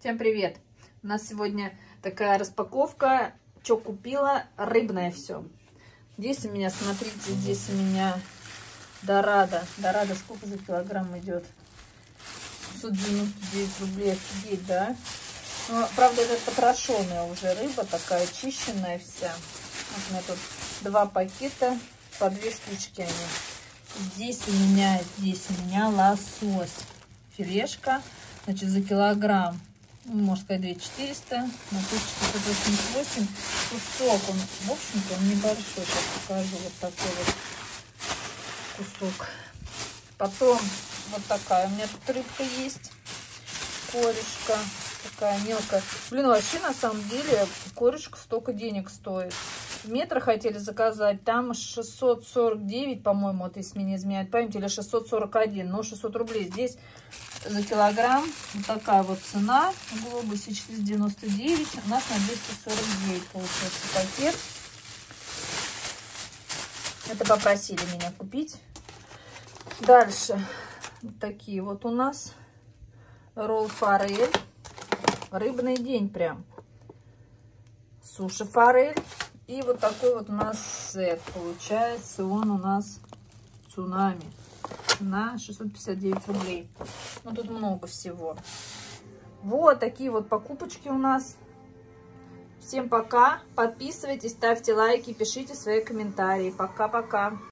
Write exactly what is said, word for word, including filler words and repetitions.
Всем привет! У нас сегодня такая распаковка. Что купила? Рыбное все. Здесь у меня, смотрите, здесь у меня дорадо. Дорадо сколько за килограмм идет? пятьсот девяносто девять рублей. Офигеть, да? Ну, правда, это потрошенная уже рыба, такая очищенная вся. Вот у меня тут два пакета, по две штучки они. Здесь у меня, здесь у меня лосось. Филешка, значит, за килограмм, ну, можно сказать, две тысячи четыреста, но тут четыреста восемьдесят восемь. Кусок, он, в общем-то, он небольшой. Сейчас покажу, вот такой вот кусок. Потом вот такая у меня тут рыбка есть, корешка, такая мелкая. Блин, вообще, на самом деле, корешка столько денег стоит. В метро хотели заказать, там шестьсот сорок девять, по-моему, вот если мне не изменяет память, или шестьсот сорок один, но шестьсот рублей. Здесь за килограмм вот такая вот цена. В Глобусе четыреста девяносто девять, у нас на двести сорок девять получается пакет. Это попросили меня купить. Дальше вот такие вот у нас ролл форель. Рыбный день прям. Суши форель. И вот такой вот у нас сет получается. Он у нас цунами на шестьсот пятьдесят девять рублей. Ну, тут много всего. Вот такие вот покупочки у нас. Всем пока. Подписывайтесь, ставьте лайки, пишите свои комментарии. Пока-пока.